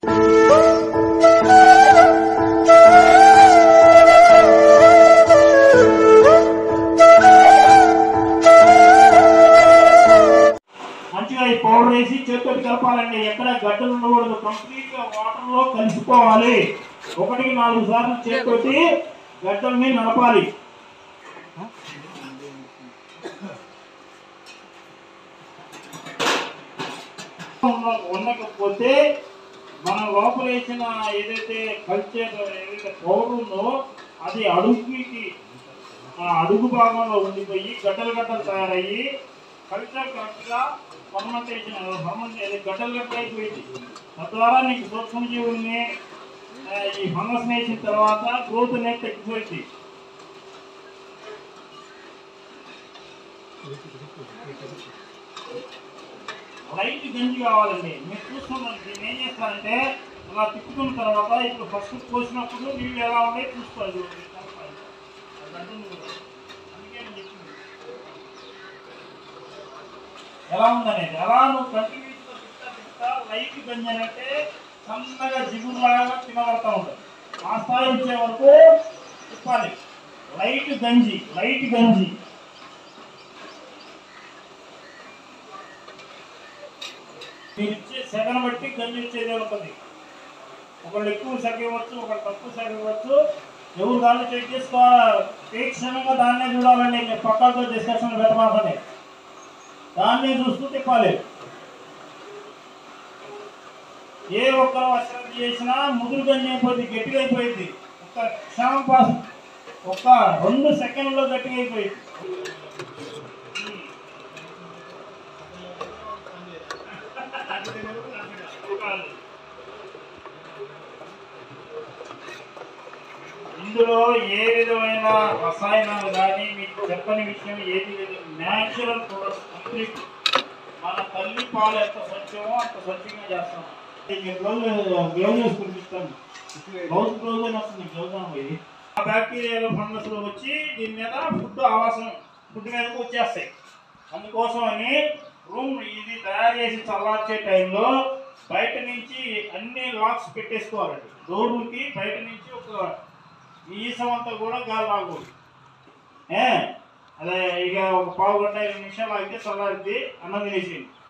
మంచిగా ఈ పౌడర్ వేసి చేతితో కలపాలండి. ఎక్కడ గడ్డలు ఉండకూడదు, కంప్లీట్ గా వాటర్ లో కలిసిపోవాలి. 1-4 సార్లు చేతితోటి గడ్డల్ని నడపాలి. ఉండకపోతే మన లోపల వేసిన ఏదైతే కల్చర్ ఏదైతే పౌడర్ ఉందో అది అడుగు భాగంలో ఉండిపోయి గడ్డలు తయారయ్యి కల్చర్ కరెక్ట్గా గడ్డలు అయిపోయింది. తద్వారా నీకు సూక్ష్మజీవుల్ని ఈ ఫంగస్ వేసిన తర్వాత గ్రోత్ అనేది తగ్గిపోయింది. లైట్ గంజి కావాలండి. మీరు చూస్తున్నాను దీన్ని ఏం చేస్తారంటే అలా తిప్పుకున్న తర్వాత ఇప్పుడు ఫస్ట్ పోసినప్పుడు నీళ్ళు ఎలా ఉన్నాయి చూసుకోవాలి. అందుకే నేను చెప్పింది ఎలా ఉందనేది. అలా నువ్వు కంటిన్యూస్గా తిప్పుతా లైట్ గంజి అంటే సన్నగా జిగురులాగా తినబడతా ఉంటుంది. ఆ స్థాయి వచ్చే వరకు తిప్పాలి. లైట్ గంజి మీరు ఇచ్చే సెగను బట్టి గంజి ఇచ్చేదే ఉంటుంది. ఒకళ్ళు ఎక్కువ సెగ ఇవ్వచ్చు, ఒకళ్ళు తక్కువ సెగ ఇవ్వచ్చు. ఎవరు దాన్ని చెక్ చేసుకోవాలి. తీక్షణంగా దాన్నే చూడాలండి. మీరు పక్కలతో డిస్కషన్ పెట్టమాకండి. దాన్నే చూస్తూ తిప్పాలి. ఏ ఒక్కరు అశ్రద్ధ చేసినా ముదురు గంజి అయిపోయింది, గట్టిగా అయిపోయింది. ఒక్క క్షణం పాస్ 2 సెకండ్లో గట్టిగా అయిపోయింది. ఇందులో ఏ విధమైన రసాయనాలు కానీ మీకు చెప్పని విషయం ఏది లేదు. Natural products complete. మన తల్లి పాలు ఎంత స్వచ్ఛమో అంత స్వచ్ఛంగా చేస్తాం. గ్లౌజ్ వేసి కురిపిస్తాను. గ్లౌజ్ అని వస్తుంది. గ్లౌజ్ అని ఆ బ్యాక్టీరియాలు ఫంగస్ వచ్చి దీని మీద ఫుడ్ మీదకి వచ్చేస్తాయి. అందుకోసం అని ఇది తయారు చేసి చల్లార్చే టైంలో బయట నుంచి అన్ని లాక్స్ పెట్టేసుకోవాలండి. డోర్లకి బయట నుంచి ఒక ఈసమంతా కూడా గాలి రాకూడదు. అదే ఇక ఒక 1/2 గంట 20 నిమిషాలు అయితే చల్లారిద్ది. అన్నం తినేసేయండి.